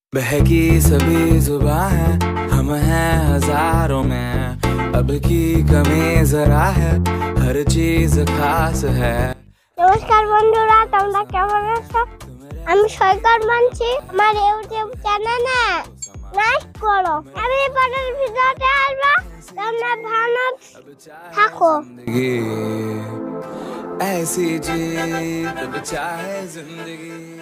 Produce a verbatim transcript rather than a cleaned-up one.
बहकी सभी जुबां है, हम हैं हजारों में, अब की कमी जरा है, हर चीज खास है। নমস্কার বন্ধুরা, তোমরা কেমন আছো? আমি সৈকত বলছি। আমার ইউটিউব চ্যানেলে লাইক করো, আমি পরের ভিডিওতে আসবো। তোমরা ভালো থাকো। ऐसी जी चाहे जिंदगी।